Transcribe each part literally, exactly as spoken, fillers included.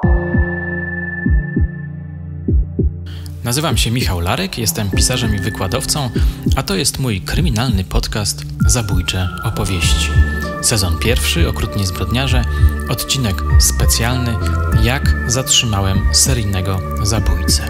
Nazywam się Michał Larek, jestem pisarzem i wykładowcą, a to jest mój kryminalny podcast Zabójcze opowieści. Sezon pierwszy, Okrutni zbrodniarze, odcinek specjalny Jak zatrzymałem seryjnego zabójcę.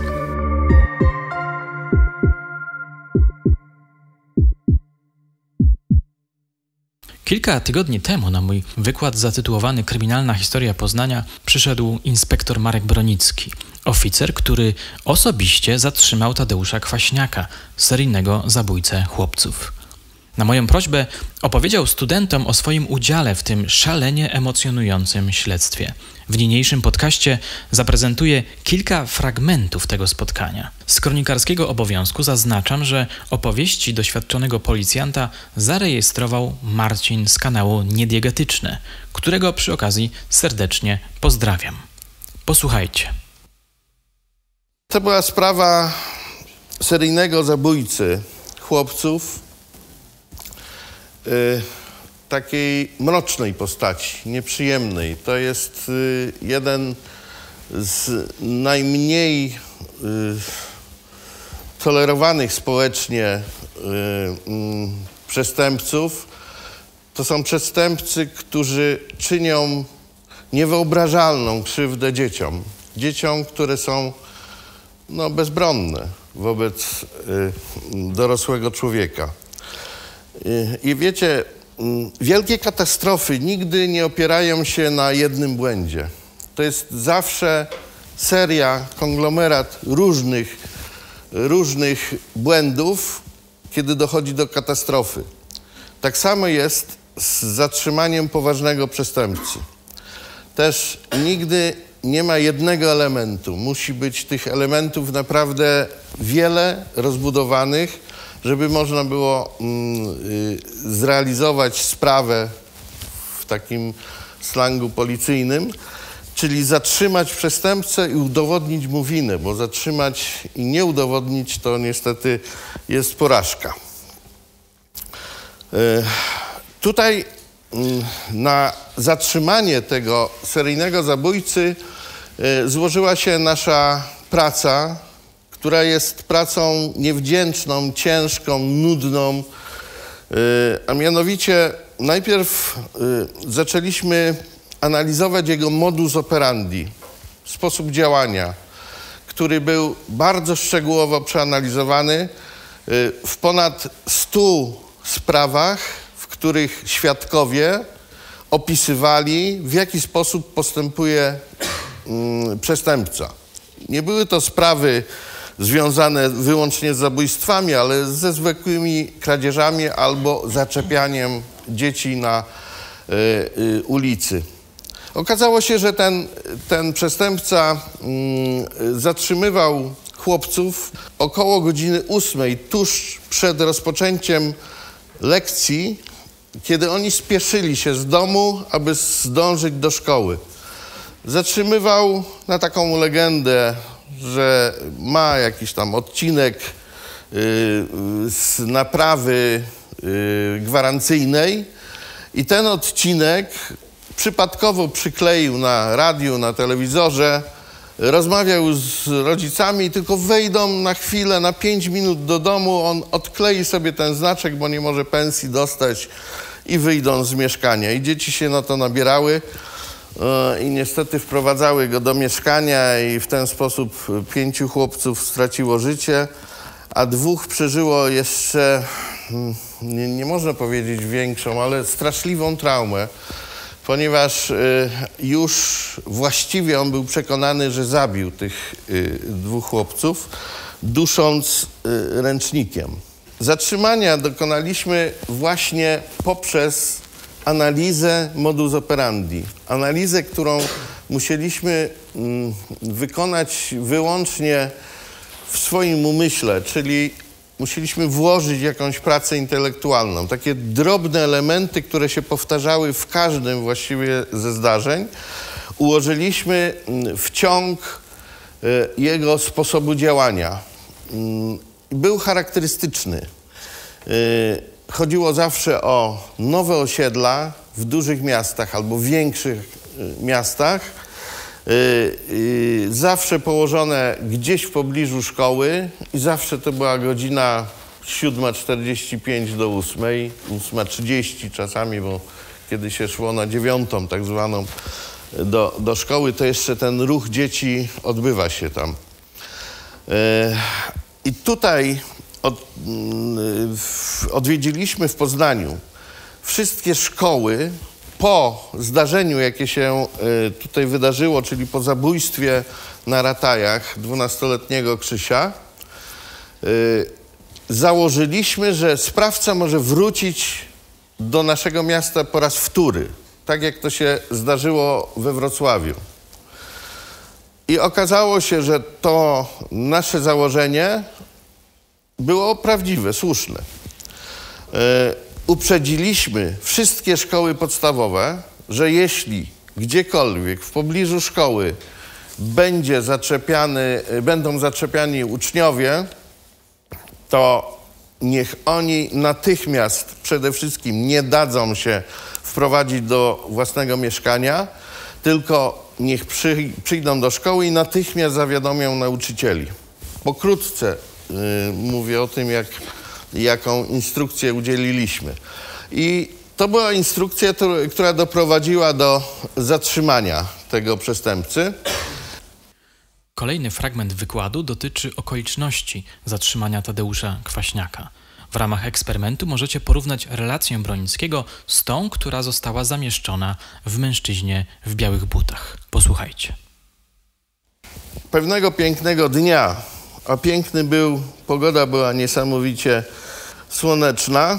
Kilka tygodni temu na mój wykład zatytułowany Kryminalna historia Poznania przyszedł inspektor Marek Bronicki, oficer, który osobiście zatrzymał Tadeusza Kwaśniaka, seryjnego zabójcę chłopców. Na moją prośbę opowiedział studentom o swoim udziale w tym szalenie emocjonującym śledztwie. W niniejszym podcaście zaprezentuję kilka fragmentów tego spotkania. Z kronikarskiego obowiązku zaznaczam, że opowieści doświadczonego policjanta zarejestrował Marcin z kanału Niediegetyczne, którego przy okazji serdecznie pozdrawiam. Posłuchajcie. To była sprawa seryjnego zabójcy chłopców, yy, takiej mrocznej postaci, nieprzyjemnej. To jest yy, jeden z najmniej yy, tolerowanych społecznie yy, yy, przestępców. To są przestępcy, którzy czynią niewyobrażalną krzywdę dzieciom. Dzieciom, które są no, bezbronne wobec y, dorosłego człowieka. Y, I wiecie, y, wielkie katastrofy nigdy nie opierają się na jednym błędzie. To jest zawsze seria, konglomerat różnych, różnych błędów, kiedy dochodzi do katastrofy. Tak samo jest z zatrzymaniem poważnego przestępcy. Też nigdy nie ma jednego elementu. Musi być tych elementów naprawdę wiele, rozbudowanych, żeby można było mm, y, zrealizować sprawę w takim slangu policyjnym, czyli zatrzymać przestępcę i udowodnić mu winę, bo zatrzymać i nie udowodnić to niestety jest porażka. Y, tutaj na zatrzymanie tego seryjnego zabójcy złożyła się nasza praca, która jest pracą niewdzięczną, ciężką, nudną, a mianowicie najpierw zaczęliśmy analizować jego modus operandi, sposób działania, który był bardzo szczegółowo przeanalizowany w ponad stu sprawach, w których świadkowie opisywali, w jaki sposób postępuje mm, przestępca. Nie były to sprawy związane wyłącznie z zabójstwami, ale ze zwykłymi kradzieżami albo zaczepianiem dzieci na y, y, ulicy. Okazało się, że ten, ten przestępca y, zatrzymywał chłopców około godziny ósmej, tuż przed rozpoczęciem lekcji, kiedy oni spieszyli się z domu, aby zdążyć do szkoły. Zatrzymywał na taką legendę, że ma jakiś tam odcinek yy, z naprawy yy, gwarancyjnej i ten odcinek przypadkowo przykleił na radiu, na telewizorze, rozmawiał z rodzicami, tylko wejdą na chwilę, na pięć minut do domu, on odklei sobie ten znaczek, bo nie może pensji dostać i wyjdą z mieszkania. I dzieci się na to nabierały yy, i niestety wprowadzały go do mieszkania i w ten sposób pięciu chłopców straciło życie, a dwóch przeżyło jeszcze, yy, nie, nie można powiedzieć większą, ale straszliwą traumę, ponieważ y, już właściwie on był przekonany, że zabił tych y, dwóch chłopców, dusząc y, ręcznikiem. Zatrzymania dokonaliśmy właśnie poprzez analizę modus operandi. Analizę, którą musieliśmy y, wykonać wyłącznie w swoim umyśle, czyli musieliśmy włożyć jakąś pracę intelektualną. Takie drobne elementy, które się powtarzały w każdym właściwie ze zdarzeń, ułożyliśmy w ciąg jego sposobu działania. Był charakterystyczny. Chodziło zawsze o nowe osiedla w dużych miastach albo większych miastach, zawsze położone gdzieś w pobliżu szkoły i zawsze to była godzina siódma czterdzieści pięć do ósmej, ósma trzydzieści czasami, bo kiedy się szło na dziewiątą tak zwaną do, do szkoły, to jeszcze ten ruch dzieci odbywa się tam. I tutaj od, odwiedziliśmy w Poznaniu wszystkie szkoły po zdarzeniu, jakie się tutaj wydarzyło, czyli po zabójstwie na Ratajach dwunastoletniego Krzysia. Założyliśmy, że sprawca może wrócić do naszego miasta po raz wtóry, tak jak to się zdarzyło we Wrocławiu. I okazało się, że to nasze założenie było prawdziwe, słuszne. Yy, uprzedziliśmy wszystkie szkoły podstawowe, że jeśli gdziekolwiek w pobliżu szkoły będzie zaczepiany, będą zaczepiani uczniowie, to niech oni natychmiast przede wszystkim nie dadzą się wprowadzić do własnego mieszkania, tylko niech przy, przyjdą do szkoły i natychmiast zawiadomią nauczycieli. Pokrótce yy, mówię o tym, jak, jaką instrukcję udzieliliśmy. I to była instrukcja, która doprowadziła do zatrzymania tego przestępcy. Kolejny fragment wykładu dotyczy okoliczności zatrzymania Tadeusza Kwaśniaka. W ramach eksperymentu możecie porównać relację Bronickiego z tą, która została zamieszczona w Mężczyźnie w białych butach. Posłuchajcie. Pewnego pięknego dnia, a piękny był, pogoda była niesamowicie słoneczna,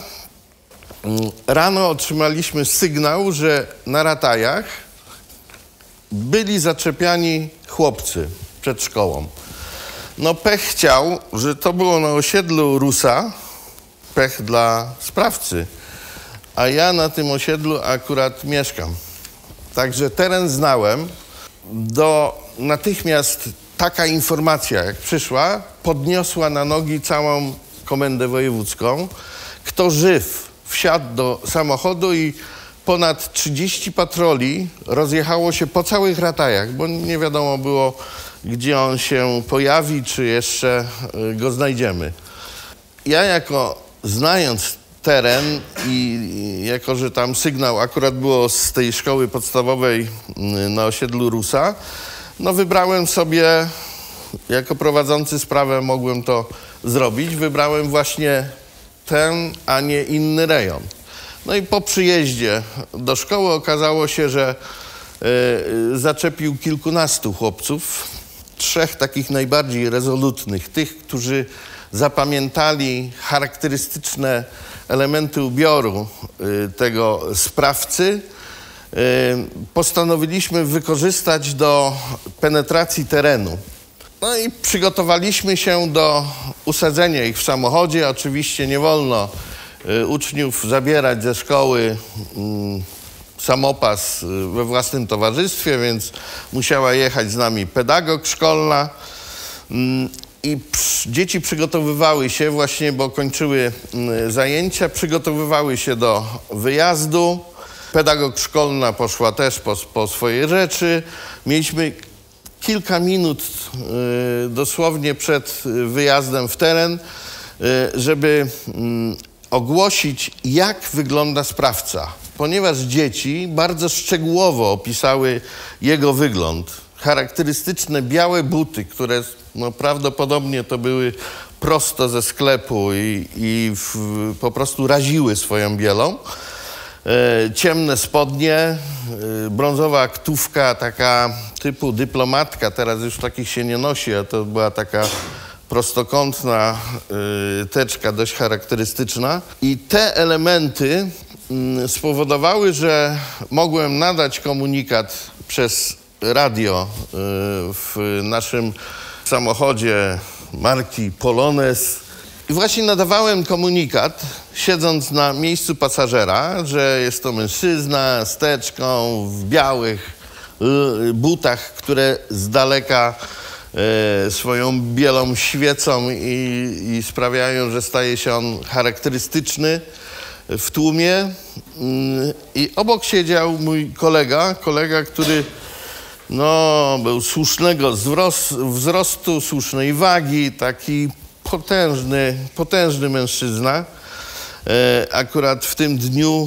rano otrzymaliśmy sygnał, że na Ratajach byli zaczepiani chłopcy przed szkołą. No pech chciał, że to było na osiedlu Rusa, pech dla sprawcy, a ja na tym osiedlu akurat mieszkam. Także teren znałem. Do natychmiast taka informacja, jak przyszła, podniosła na nogi całą komendę wojewódzką. Kto żyw, wsiadł do samochodu i ponad trzydzieści patroli rozjechało się po całych Ratajach, bo nie wiadomo było, gdzie on się pojawi, czy jeszcze go znajdziemy. Ja jako, znając teren i jako, że tam sygnał akurat było z tej szkoły podstawowej na osiedlu Rusa, no wybrałem sobie, jako prowadzący sprawę mogłem to zrobić, wybrałem właśnie ten, a nie inny rejon. No i po przyjeździe do szkoły okazało się, że y, zaczepił kilkunastu chłopców, trzech takich najbardziej rezolutnych, tych, którzy zapamiętali charakterystyczne elementy ubioru y, tego sprawcy. Y, postanowiliśmy wykorzystać do penetracji terenu. No i przygotowaliśmy się do usadzenia ich w samochodzie. Oczywiście nie wolno y, uczniów zabierać ze szkoły y, samopas we własnym towarzystwie, więc musiała jechać z nami pedagog szkolna. Y, I przy, dzieci przygotowywały się właśnie, bo kończyły y, zajęcia, przygotowywały się do wyjazdu. Pedagog szkolna poszła też po, po swoje rzeczy. Mieliśmy kilka minut y, dosłownie przed wyjazdem w teren, y, żeby y, ogłosić, jak wygląda sprawca. Ponieważ dzieci bardzo szczegółowo opisały jego wygląd. Charakterystyczne białe buty, które no, prawdopodobnie to były prosto ze sklepu i, i w, po prostu raziły swoją bielą. E, ciemne spodnie, e, brązowa aktówka, taka typu dyplomatka, teraz już takich się nie nosi, a to była taka prostokątna e, teczka dość charakterystyczna. I te elementy m, spowodowały, że mogłem nadać komunikat przez radio y, w naszym samochodzie marki Polones. I właśnie nadawałem komunikat, siedząc na miejscu pasażera, że jest to mężczyzna z teczką, w białych y, butach, które z daleka y, swoją bielą świecą i, i sprawiają, że staje się on charakterystyczny w tłumie. Y, I obok siedział mój kolega, kolega, który No, był słusznego wzrostu, słusznej wagi, taki potężny, potężny mężczyzna. E, akurat w tym dniu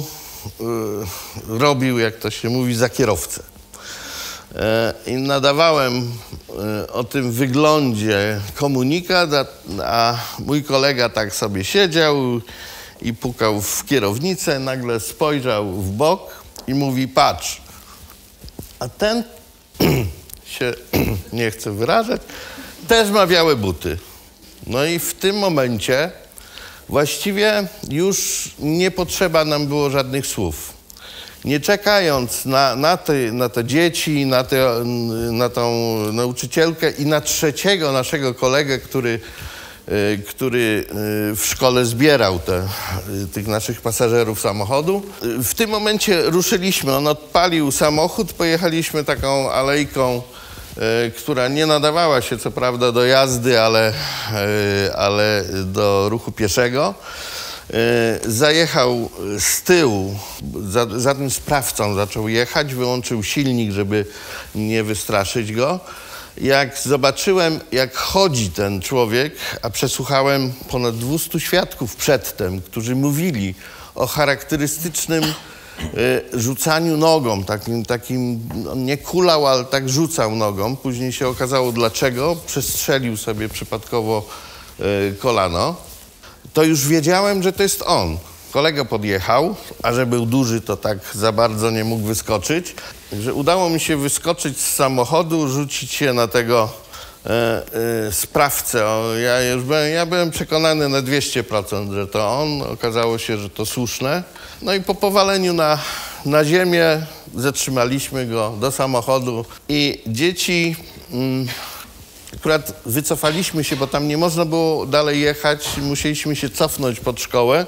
e, robił, jak to się mówi, za kierowcę. E, I nadawałem e, o tym wyglądzie komunikat, a, a mój kolega tak sobie siedział i pukał w kierownicę, nagle spojrzał w bok i mówi: patrz, a ten się nie chce wyrażać, też ma białe buty. No i w tym momencie właściwie już nie potrzeba nam było żadnych słów. Nie czekając na, na, te, na te dzieci, na, te, na tą nauczycielkę i na trzeciego naszego kolegę, który, który w szkole zbierał te, tych naszych pasażerów samochodu. W tym momencie ruszyliśmy. On odpalił samochód, pojechaliśmy taką alejką, która nie nadawała się co prawda do jazdy, ale, ale do ruchu pieszego. Zajechał z tyłu, za, za tym sprawcą zaczął jechać, wyłączył silnik, żeby nie wystraszyć go. Jak zobaczyłem, jak chodzi ten człowiek, a przesłuchałem ponad dwustu świadków przedtem, którzy mówili o charakterystycznym y, rzucaniu nogą, takim, takim, on nie kulał, ale tak rzucał nogą. Później się okazało dlaczego, przestrzelił sobie przypadkowo y, kolano. To już wiedziałem, że to jest on. Kolega podjechał, a że był duży, to tak za bardzo nie mógł wyskoczyć. Także udało mi się wyskoczyć z samochodu, rzucić się na tego e, e, sprawcę. O, ja już byłem, ja byłem przekonany na dwieście procent, że to on. Okazało się, że to słuszne. No i po powaleniu na, na ziemię zatrzymaliśmy go do samochodu i dzieci... Mm, Akurat wycofaliśmy się, bo tam nie można było dalej jechać, musieliśmy się cofnąć pod szkołę.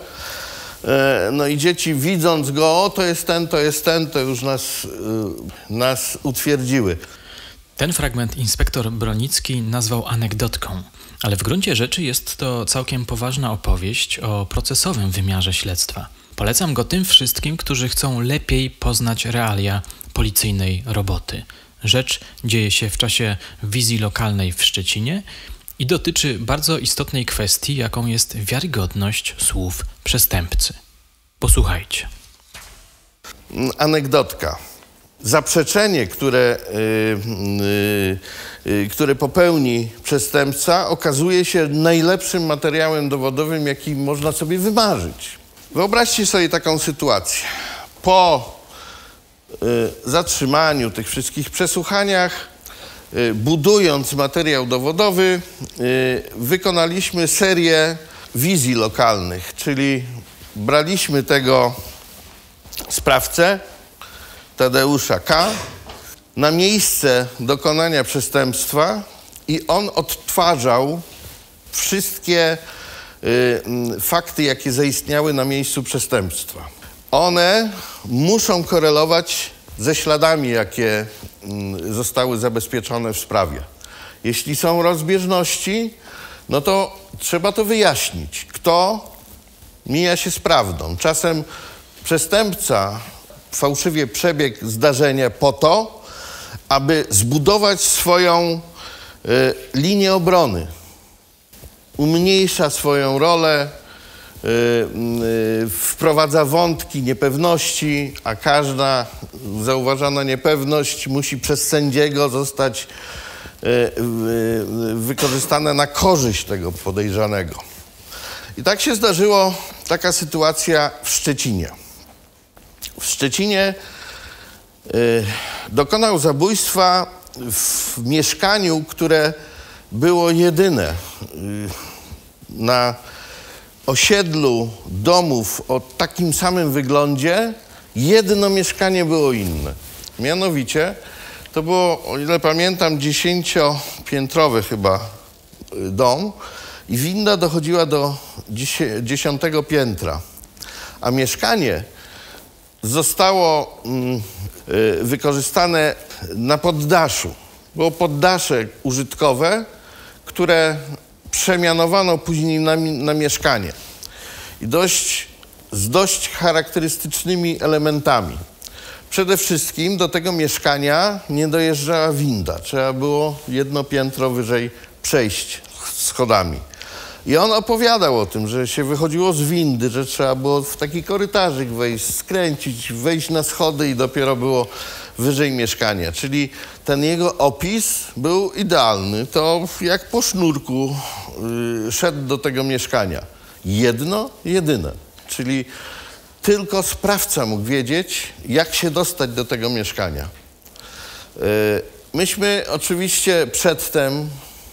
No i dzieci, widząc go, o to jest ten, to jest ten, to już nas, nas utwierdziły. Ten fragment inspektor Bronicki nazwał anegdotką, ale w gruncie rzeczy jest to całkiem poważna opowieść o procesowym wymiarze śledztwa. Polecam go tym wszystkim, którzy chcą lepiej poznać realia policyjnej roboty. Rzecz dzieje się w czasie wizji lokalnej w Szczecinie i dotyczy bardzo istotnej kwestii, jaką jest wiarygodność słów przestępcy. Posłuchajcie. Anegdotka. Zaprzeczenie, które, yy, yy, które popełni przestępca, okazuje się najlepszym materiałem dowodowym, jaki można sobie wymarzyć. Wyobraźcie sobie taką sytuację. Po zatrzymaniu, tych wszystkich przesłuchaniach, budując materiał dowodowy, wykonaliśmy serię wizji lokalnych, czyli braliśmy tego sprawcę, Tadeusza K., na miejsce dokonania przestępstwa i on odtwarzał wszystkie fakty, jakie zaistniały na miejscu przestępstwa. One muszą korelować ze śladami, jakie zostały zabezpieczone w sprawie. Jeśli są rozbieżności, no to trzeba to wyjaśnić. Kto mija się z prawdą? Czasem przestępca fałszywie przebiegł zdarzenie po to, aby zbudować swoją y, linię obrony. Umniejsza swoją rolę, wprowadza wątki niepewności, a każda zauważana niepewność musi przez sędziego zostać wykorzystana na korzyść tego podejrzanego. I tak się zdarzyło, taka sytuacja w Szczecinie. W Szczecinie dokonał zabójstwa w mieszkaniu, które było jedyne na osiedlu domów o takim samym wyglądzie. Jedno mieszkanie było inne. Mianowicie to było, o ile pamiętam, dziesięciopiętrowy chyba dom i winda dochodziła do dziesiątego piętra, a mieszkanie zostało mm, y, wykorzystane na poddaszu. Było poddasze użytkowe, które przemianowano później na, na mieszkanie. I dość, z dość charakterystycznymi elementami. Przede wszystkim do tego mieszkania nie dojeżdżała winda. Trzeba było jedno piętro wyżej przejść schodami. I on opowiadał o tym, że się wychodziło z windy, że trzeba było w taki korytarzyk wejść, skręcić, wejść na schody i dopiero było wyżej mieszkania. Czyli ten jego opis był idealny. To jak po sznurku yy, szedł do tego mieszkania. Jedno, jedyne. Czyli tylko sprawca mógł wiedzieć, jak się dostać do tego mieszkania. Yy, myśmy oczywiście przedtem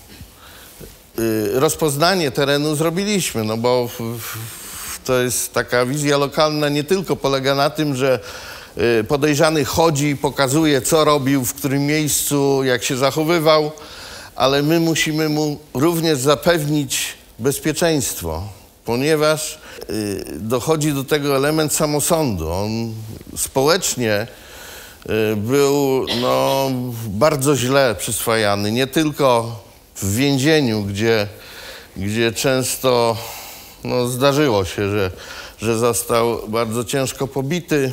rozpoznanie terenu zrobiliśmy, no bo to jest taka wizja lokalna, nie tylko polega na tym, że podejrzany chodzi i pokazuje, co robił, w którym miejscu, jak się zachowywał, ale my musimy mu również zapewnić bezpieczeństwo, ponieważ dochodzi do tego element samosądu. On społecznie był no, bardzo źle przyswajany, nie tylko w więzieniu, gdzie, gdzie często no, zdarzyło się, że, że został bardzo ciężko pobity.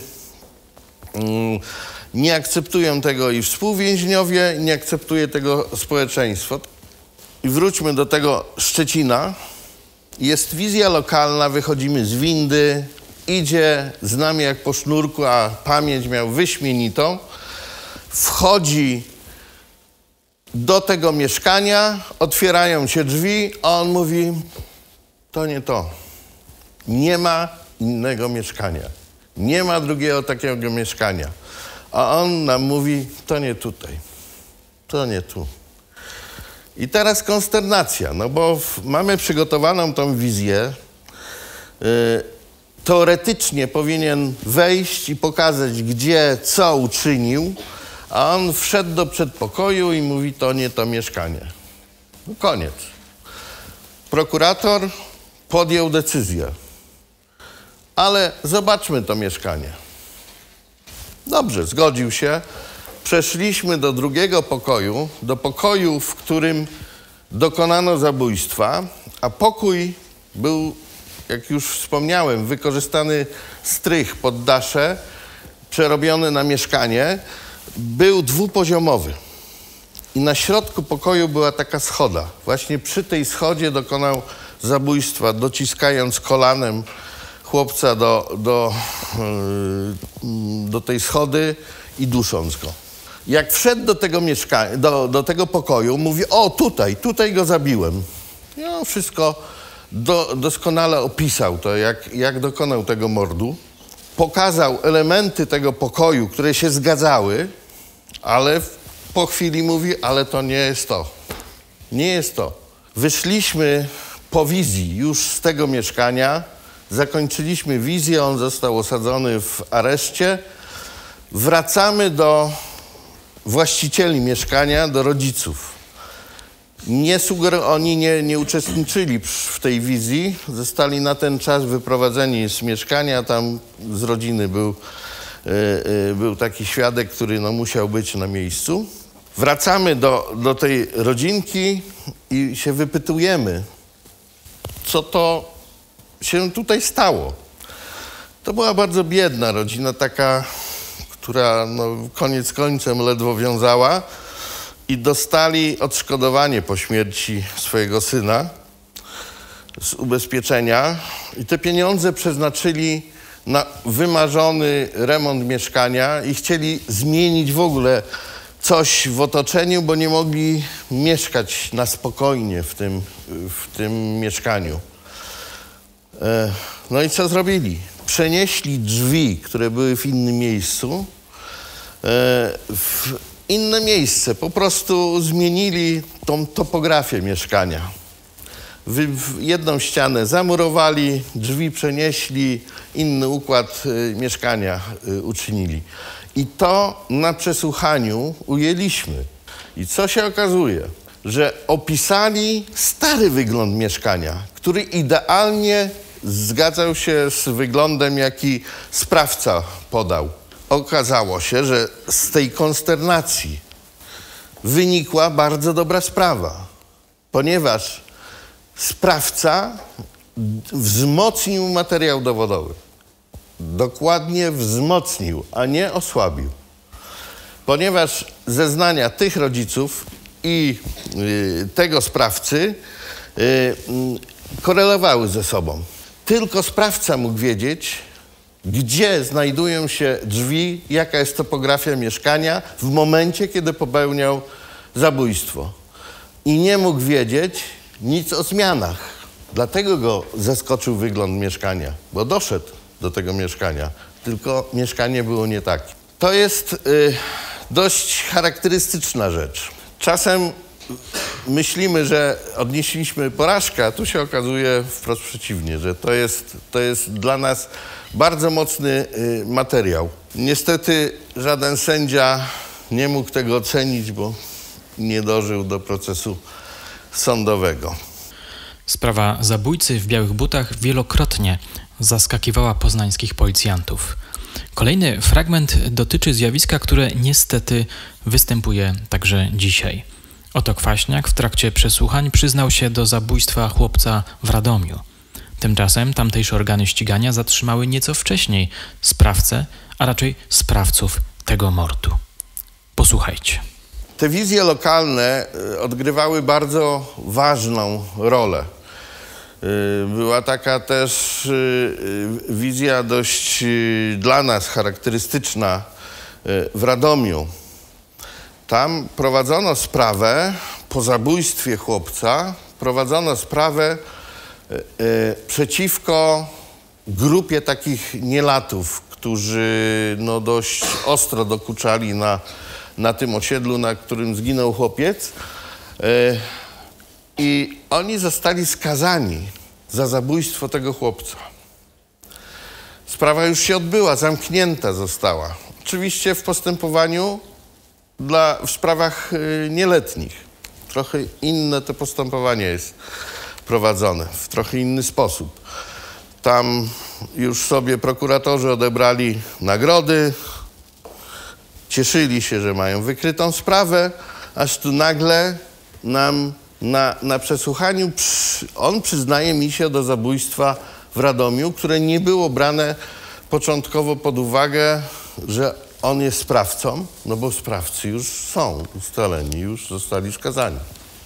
Nie akceptują tego i współwięźniowie, nie akceptuje tego społeczeństwo. I wróćmy do tego Szczecina. Jest wizja lokalna, wychodzimy z windy, idzie z nami jak po sznurku, a pamięć miał wyśmienitą. Wchodzi do tego mieszkania, otwierają się drzwi, a on mówi, to nie to. Nie ma innego mieszkania. Nie ma drugiego takiego mieszkania. A on nam mówi, to nie tutaj. To nie tu. I teraz konsternacja, no bo mamy przygotowaną tą wizję. Yy, teoretycznie powinien wejść i pokazać, gdzie, co uczynił, a on wszedł do przedpokoju i mówi, to nie to mieszkanie. No koniec. Prokurator podjął decyzję. Ale zobaczmy to mieszkanie. Dobrze, zgodził się. Przeszliśmy do drugiego pokoju, do pokoju, w którym dokonano zabójstwa, a pokój był, jak już wspomniałem, wykorzystany strych, poddasze, przerobiony na mieszkanie. Był dwupoziomowy i na środku pokoju była taka schoda. Właśnie przy tej schodzie dokonał zabójstwa, dociskając kolanem chłopca do, do, yy, do tej schody i dusząc go. Jak wszedł do tego mieszkania, do, do tego pokoju, mówi, o tutaj, tutaj go zabiłem. I on wszystko do, doskonale opisał to, jak, jak dokonał tego mordu. Pokazał elementy tego pokoju, które się zgadzały, ale po chwili mówi, ale to nie jest to. Nie jest to. Wyszliśmy po wizji już z tego mieszkania, zakończyliśmy wizję, on został osadzony w areszcie. Wracamy do właścicieli mieszkania, do rodziców. Nie suger- oni nie, nie uczestniczyli w tej wizji, zostali na ten czas wyprowadzeni z mieszkania, tam z rodziny był, yy, yy, był taki świadek, który no, musiał być na miejscu. Wracamy do, do tej rodzinki i się wypytujemy, co to się tutaj stało. To była bardzo biedna rodzina, taka, która no, koniec końcem ledwo wiązała i dostali odszkodowanie po śmierci swojego syna z ubezpieczenia i te pieniądze przeznaczyli na wymarzony remont mieszkania i chcieli zmienić w ogóle coś w otoczeniu, bo nie mogli mieszkać na spokojnie w tym, w tym mieszkaniu. No i co zrobili? Przenieśli drzwi, które były w innym miejscu, w inne miejsce. Po prostu zmienili tą topografię mieszkania. Jedną ścianę zamurowali, drzwi przenieśli, inny układ mieszkania uczynili. I to na przesłuchaniu ujęliśmy. I co się okazuje? Że opisali stary wygląd mieszkania, który idealnie zgadzał się z wyglądem, jaki sprawca podał. Okazało się, że z tej konsternacji wynikła bardzo dobra sprawa, ponieważ sprawca wzmocnił materiał dowodowy. dokładnie wzmocnił, a nie osłabił. Ponieważ zeznania tych rodziców i y, tego sprawcy y, y, korelowały ze sobą. Tylko sprawca mógł wiedzieć, gdzie znajdują się drzwi, jaka jest topografia mieszkania w momencie, kiedy popełniał zabójstwo. I nie mógł wiedzieć nic o zmianach. Dlatego go zaskoczył wygląd mieszkania, bo doszedł do tego mieszkania, tylko mieszkanie było nie takie. To jest y, dość charakterystyczna rzecz. Czasem myślimy, że odnieśliśmy porażkę, a tu się okazuje wprost przeciwnie, że to jest, to jest dla nas bardzo mocny y, materiał. Niestety żaden sędzia nie mógł tego ocenić, bo nie dożył do procesu sądowego. Sprawa zabójcy w białych butach wielokrotnie zaskakiwała poznańskich policjantów. Kolejny fragment dotyczy zjawiska, które niestety występuje także dzisiaj. Oto Kwaśniak w trakcie przesłuchań przyznał się do zabójstwa chłopca w Radomiu. Tymczasem tamtejsze organy ścigania zatrzymały nieco wcześniej sprawcę, a raczej sprawców tego mordu. Posłuchajcie. Te wizje lokalne odgrywały bardzo ważną rolę. Była taka też wizja dość dla nas charakterystyczna w Radomiu. Tam prowadzono sprawę po zabójstwie chłopca, prowadzono sprawę przeciwko grupie takich nielatów, którzy no, dość ostro dokuczali na, na tym osiedlu, na którym zginął chłopiec. I oni zostali skazani za zabójstwo tego chłopca. Sprawa już się odbyła, zamknięta została. Oczywiście w postępowaniu dla, w sprawach nieletnich. Trochę inne to postępowanie jest prowadzone, w trochę inny sposób. Tam już sobie prokuratorzy odebrali nagrody, cieszyli się, że mają wykrytą sprawę, aż tu nagle nam na, na przesłuchaniu przy, on przyznaje mi się do zabójstwa w Radomiu, które nie było brane początkowo pod uwagę, że on jest sprawcą, no bo sprawcy już są ustaleni, już zostali skazani.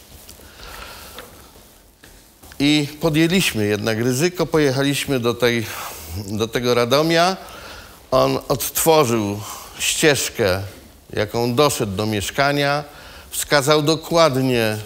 I podjęliśmy jednak ryzyko, pojechaliśmy do, tej, do tego Radomia. On odtworzył ścieżkę, jaką doszedł do mieszkania, wskazał dokładnie,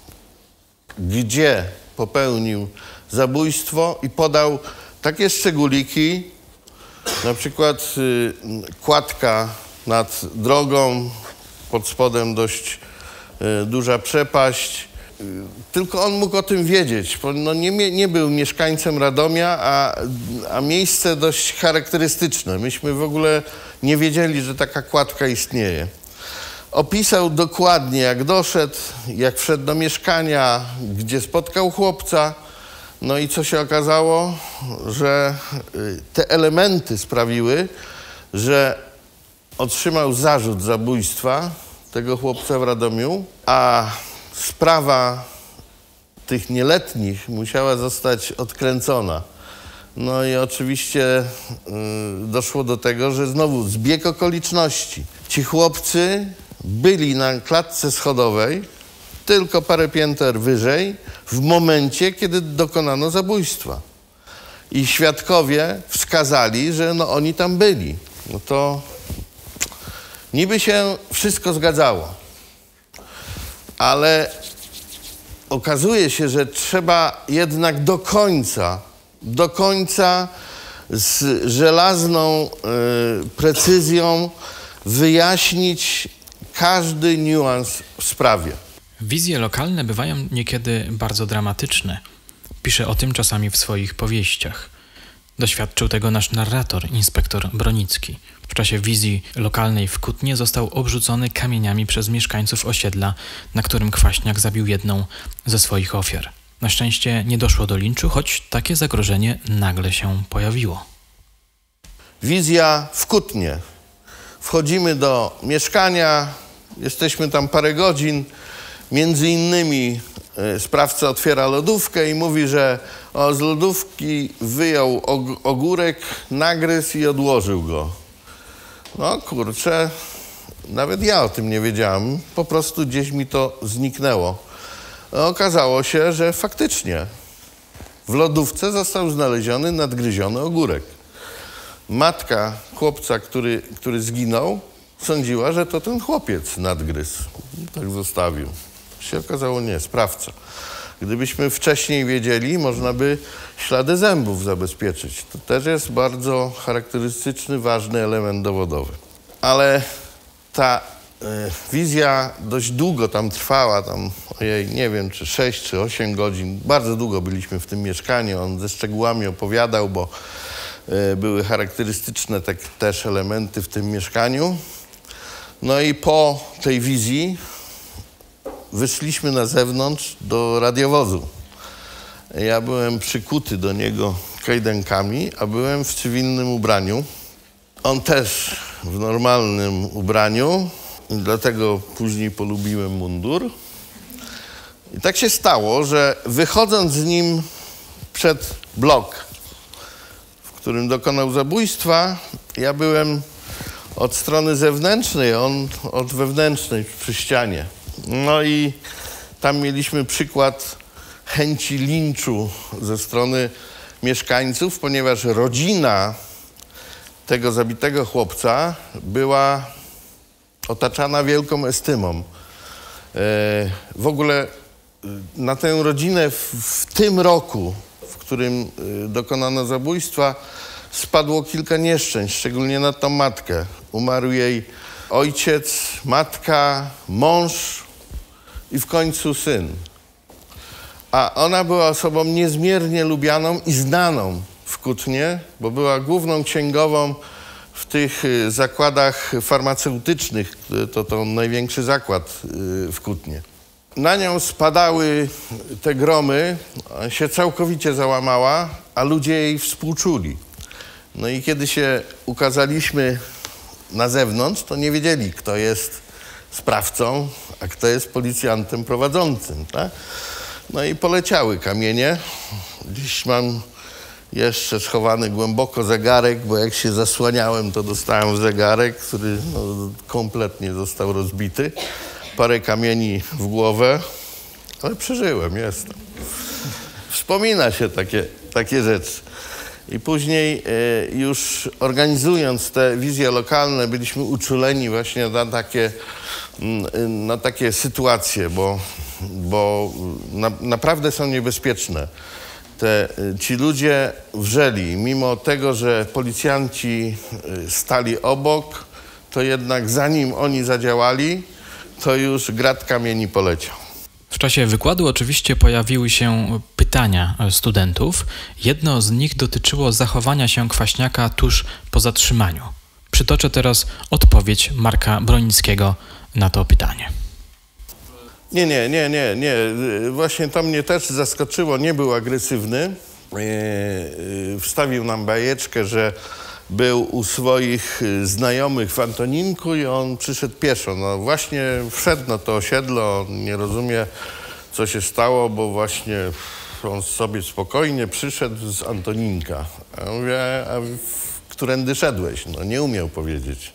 gdzie popełnił zabójstwo i podał takie szczególiki, na przykład y, kładka nad drogą, pod spodem dość y, duża przepaść. Y, tylko on mógł o tym wiedzieć, bo no nie, nie był mieszkańcem Radomia, a, a miejsce dość charakterystyczne. Myśmy w ogóle nie wiedzieli, że taka kładka istnieje. Opisał dokładnie, jak doszedł, jak wszedł do mieszkania, gdzie spotkał chłopca. No i co się okazało? Że te elementy sprawiły, że otrzymał zarzut zabójstwa tego chłopca w Radomiu, a sprawa tych nieletnich musiała zostać odkręcona. No i oczywiście y, doszło do tego, że znowu zbieg okoliczności. Ci chłopcy byli na klatce schodowej, tylko parę pięter wyżej, w momencie, kiedy dokonano zabójstwa. I świadkowie wskazali, że no oni tam byli. No to niby się wszystko zgadzało. Ale okazuje się, że trzeba jednak do końca, do końca z żelazną y, precyzją wyjaśnić każdy niuans w sprawie. Wizje lokalne bywają niekiedy bardzo dramatyczne. Pisze o tym czasami w swoich powieściach. Doświadczył tego nasz narrator, inspektor Bronicki. W czasie wizji lokalnej w Kutnie został obrzucony kamieniami przez mieszkańców osiedla, na którym Kwaśniak zabił jedną ze swoich ofiar. Na szczęście nie doszło do linczu, choć takie zagrożenie nagle się pojawiło. Wizja w Kutnie. Wchodzimy do mieszkania, jesteśmy tam parę godzin. Między innymi sprawca otwiera lodówkę i mówi, że o, z lodówki wyjął ogórek, nagryzł i odłożył go. No kurczę, nawet ja o tym nie wiedziałem, po prostu gdzieś mi to zniknęło. Okazało się, że faktycznie w lodówce został znaleziony nadgryziony ogórek. Matka chłopca, który, który zginął, sądziła, że to ten chłopiec nadgryzł. Tak zostawił. Się okazało, nie, sprawca. Gdybyśmy wcześniej wiedzieli, można by ślady zębów zabezpieczyć. To też jest bardzo charakterystyczny, ważny element dowodowy. Ale ta y, wizja dość długo tam trwała, tam, ojej, nie wiem, czy sześć, czy osiem godzin. Bardzo długo byliśmy w tym mieszkaniu. On ze szczegółami opowiadał, bo y, były charakterystyczne tak, też elementy w tym mieszkaniu. No i po tej wizji wyszliśmy na zewnątrz do radiowozu. Ja byłem przykuty do niego kajdankami, a byłem w cywilnym ubraniu. On też w normalnym ubraniu, i dlatego później polubiłem mundur. I tak się stało, że wychodząc z nim przed blok, w którym dokonał zabójstwa, ja byłem od strony zewnętrznej, on od wewnętrznej przy ścianie. No i tam mieliśmy przykład chęci linczu ze strony mieszkańców, ponieważ rodzina tego zabitego chłopca była otaczana wielką estymą. W ogóle na tę rodzinę w, w tym roku, w którym dokonano zabójstwa, spadło kilka nieszczęść, szczególnie na tą matkę. Umarł jej ojciec, matka, mąż i w końcu syn. A ona była osobą niezmiernie lubianą i znaną w Kutnie, bo była główną księgową w tych zakładach farmaceutycznych. To, to największy zakład w Kutnie. Na nią spadały te gromy, się całkowicie załamała, a ludzie jej współczuli. No i kiedy się ukazaliśmy na zewnątrz, to nie wiedzieli, kto jest sprawcą, a kto jest policjantem prowadzącym. Tak? No i poleciały kamienie. Dziś mam jeszcze schowany głęboko zegarek, bo jak się zasłaniałem, to dostałem zegarek, który no, kompletnie został rozbity. Parę kamieni w głowę, ale przeżyłem, jestem. Wspomina się takie, takie rzeczy. I później y, już organizując te wizje lokalne, byliśmy uczuleni właśnie na takie, y, na takie sytuacje, bo, bo na, naprawdę są niebezpieczne. Te, y, ci ludzie wrzeli, mimo tego, że policjanci y, stali obok, to jednak zanim oni zadziałali, to już grad kamieni poleciał. W czasie wykładu oczywiście pojawiły się pytania studentów. Jedno z nich dotyczyło zachowania się Kwaśniaka tuż po zatrzymaniu. Przytoczę teraz odpowiedź Marka Bronickiego na to pytanie. Nie, nie, nie, nie, nie. Właśnie to mnie też zaskoczyło. Nie był agresywny. Wstawił nam bajeczkę, że był u swoich znajomych w Antoninku i on przyszedł pieszo. No właśnie wszedł na to osiedle, on nie rozumie, co się stało, bo właśnie on sobie spokojnie przyszedł z Antoninka. A ja mówię, a którędy szedłeś? No nie umiał powiedzieć.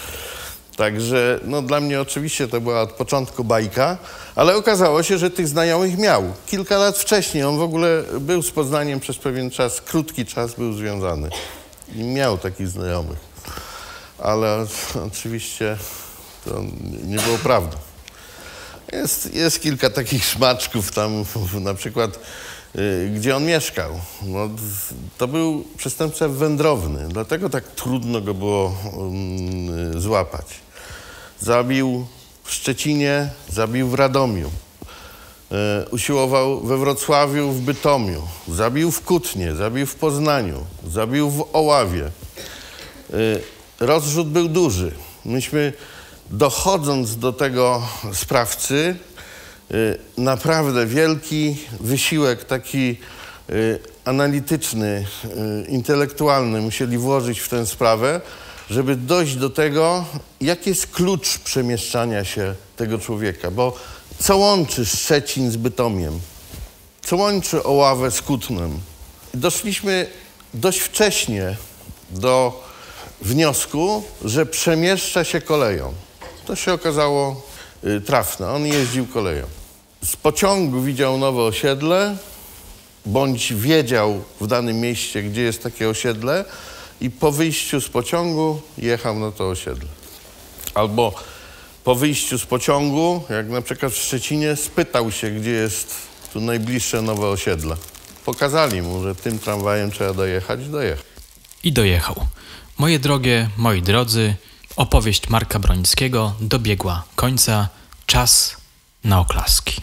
Także no, dla mnie oczywiście to była od początku bajka, ale okazało się, że tych znajomych miał. Kilka lat wcześniej on w ogóle był z Poznaniem przez pewien czas, krótki czas był związany. I miał takich znajomych, ale oczywiście to nie było prawdą. Jest, jest kilka takich szmaczków tam, na przykład, y, gdzie on mieszkał. No, to był przestępca wędrowny, dlatego tak trudno go było y, złapać. Zabił w Szczecinie, zabił w Radomiu. Y, usiłował we Wrocławiu, w Bytomiu, zabił w Kutnie, zabił w Poznaniu, zabił w Oławie. Y, rozrzut był duży. Myśmy, dochodząc do tego sprawcy, y, naprawdę wielki wysiłek taki y, analityczny, y, intelektualny musieli włożyć w tę sprawę, żeby dojść do tego, jaki jest klucz przemieszczania się tego człowieka, bo Co łączy Szczecin z Bytomiem? Co łączy Oławę z Kutnem? Doszliśmy dość wcześnie do wniosku, że przemieszcza się koleją. To się okazało y, trafne. On jeździł koleją. Z pociągu widział nowe osiedle, bądź wiedział w danym mieście, gdzie jest takie osiedle i po wyjściu z pociągu jechał na to osiedle. Albo po wyjściu z pociągu, jak na przykład w Szczecinie, spytał się, gdzie jest tu najbliższe nowe osiedle. Pokazali mu, że tym tramwajem trzeba dojechać, dojechał. I dojechał. Moje drogie, moi drodzy, opowieść Marka Bronickiego dobiegła końca. Czas na oklaski.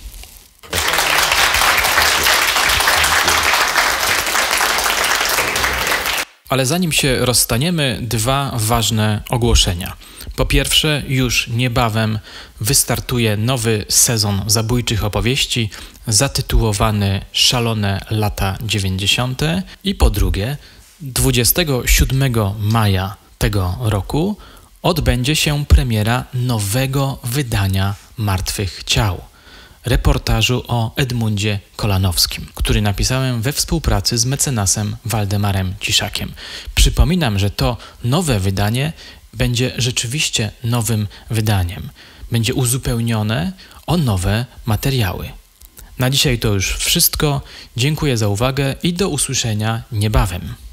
Ale zanim się rozstaniemy, dwa ważne ogłoszenia. Po pierwsze, już niebawem wystartuje nowy sezon zabójczych opowieści zatytułowany Szalone lata dziewięćdziesiąte. I po drugie, dwudziestego siódmego maja tego roku odbędzie się premiera nowego wydania Martwych Ciał, reportażu o Edmundzie Kolanowskim, który napisałem we współpracy z mecenasem Waldemarem Ciszakiem. Przypominam, że to nowe wydanie będzie rzeczywiście nowym wydaniem. Będzie uzupełnione o nowe materiały. Na dzisiaj to już wszystko. Dziękuję za uwagę i do usłyszenia niebawem.